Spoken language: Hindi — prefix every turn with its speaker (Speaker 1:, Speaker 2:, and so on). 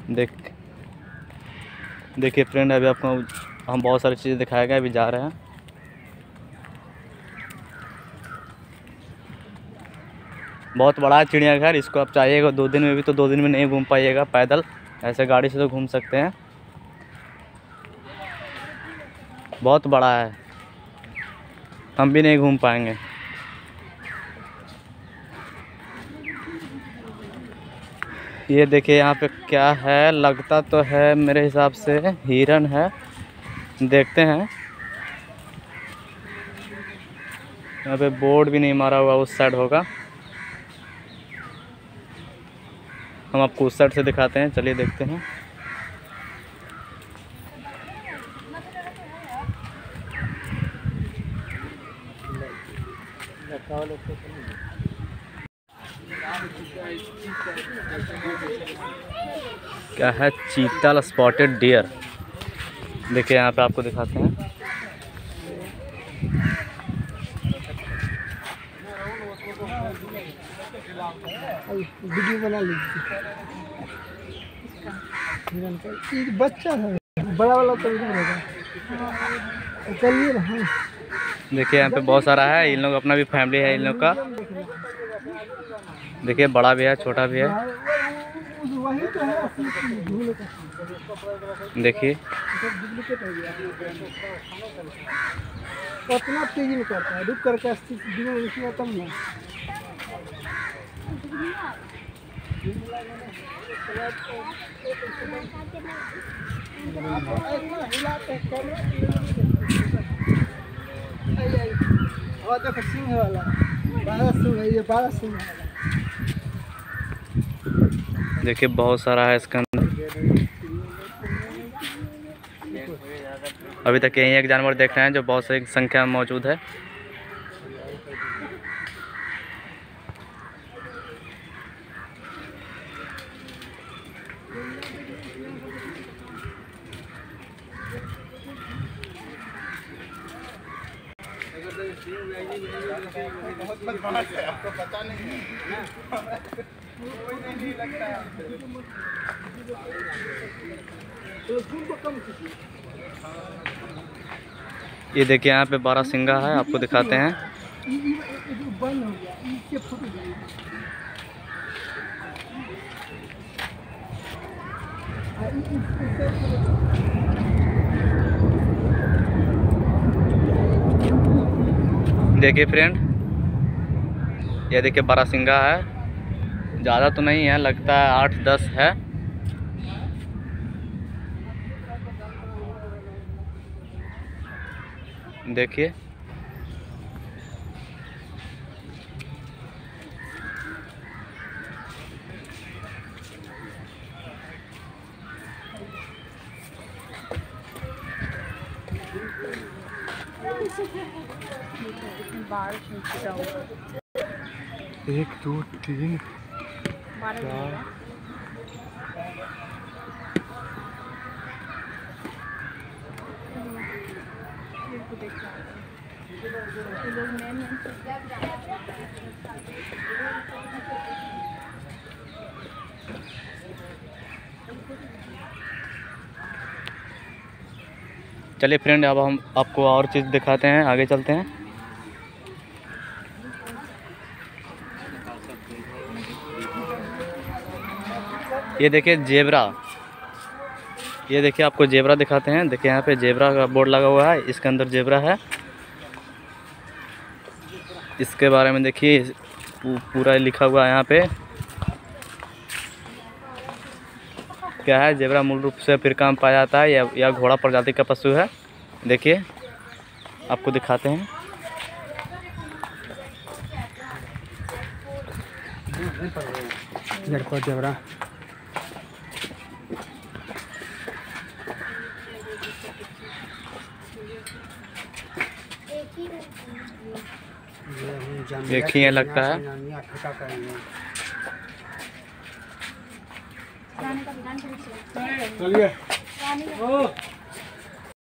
Speaker 1: देखिए फ्रेंड, अभी आपको हम बहुत सारी चीज़ें दिखाए गए, अभी जा रहे हैं। बहुत बड़ा है चिड़ियाघर, इसको आप चाहिएगा 2 दिन में भी तो 2 दिन में नहीं घूम पाइएगा पैदल, ऐसे गाड़ी से तो घूम सकते हैं। बहुत बड़ा है, हम भी नहीं घूम पाएंगे। ये देखिए यहाँ पे क्या है, लगता तो है मेरे हिसाब से हिरन है, देखते हैं। यहाँ पे बोर्ड भी नहीं मारा हुआ, उस साइड होगा। हम आपको उस साइड से दिखाते हैं, चलिए देखते हैं। क्या है, चीतल स्पॉटेड डियर। देखिए यहाँ पे आपको दिखाते हैं।
Speaker 2: वीडियो बना लीजिए। बच्चा है, बड़ा वाला तो चलिए ना।
Speaker 1: देखिए यहाँ पे बहुत सारा है, इन लोग अपना भी फैमिली है इन लोग का। देखिए बड़ा भी है, छोटा भी है। देखिए
Speaker 2: कितना तेजी में करता है, रुक करके तब ना। देखो सिंह वाला, 12 सिंह है, ये 12 सिंह वाला।
Speaker 1: देखिए बहुत सारा है इसके अंदर। अभी तक यही एक जानवर देख रहे हैं जो बहुत सारी संख्या में मौजूद है।
Speaker 2: बहुत बदमाश है, आपको पता नहीं है ना? कोई नहीं लगता है।
Speaker 1: ये देखिए यहाँ पे 12 सिंगा है, आपको दिखाते हैं। देखिए फ्रेंड, ये देखिए 12 सिंगा है, ज़्यादा तो नहीं है, लगता है 8-10 है। देखिए एक 2 3 4 चलिए फ्रेंड, अब हम आपको और चीज़ दिखाते हैं, आगे चलते हैं। ये देखिए जेब्रा, ये देखिए आपको जेब्रा दिखाते हैं। देखिए यहाँ पे जेब्रा का बोर्ड लगा हुआ है, इसके अंदर जेब्रा है। इसके बारे में देखिए पूरा लिखा हुआ है यहाँ पे। क्या है, जेब्रा मूल रूप से अफ्रीका में पाया जाता है, या घोड़ा प्रजाति का पशु है। देखिए आपको दिखाते हैं।
Speaker 2: जेब्रा
Speaker 1: एक ही है लगता है।
Speaker 2: चलिए